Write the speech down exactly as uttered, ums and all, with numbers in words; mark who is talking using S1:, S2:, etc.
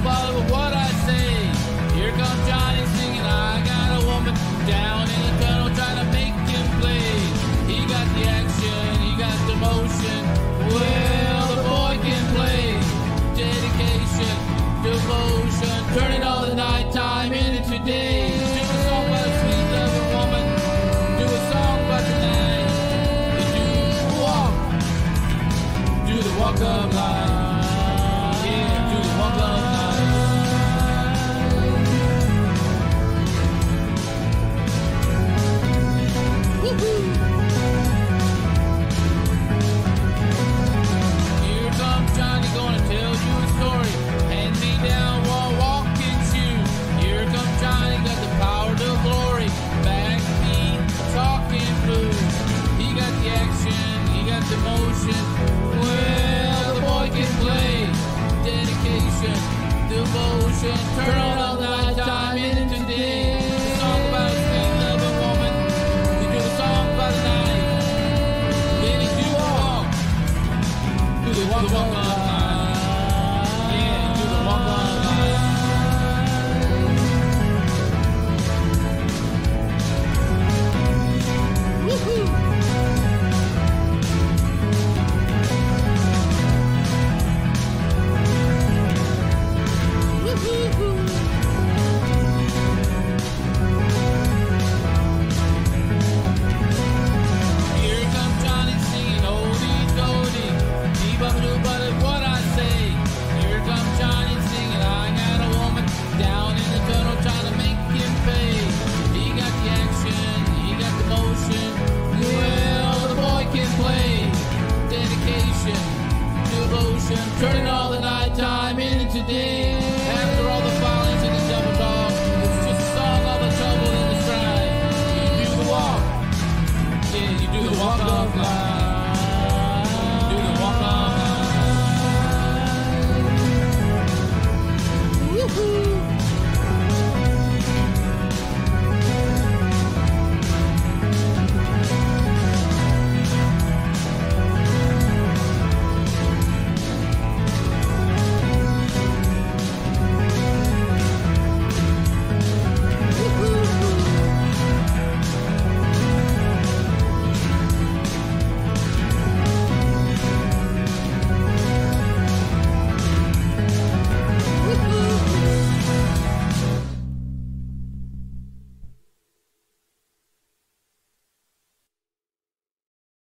S1: follow what I say. Here comes Johnny singing, I got a woman down in the tunnel trying to make him play. He got the action, he got the motion. Well, the boy can play. Dedication, devotion, turning all the nighttime into day. Do a song about a sweet loving woman. Do a song about the night. Do walk. Do the walk of life. Yeah, do the walk of life. Woo-hoo. Here comes Johnny gonna tell you a story. Hand me down while walking shoes. Here comes Johnny, got the power to glory. Backbeat, talking blues. He got the action, he got the motion. Well, the boy can play. Dedication, devotion, turn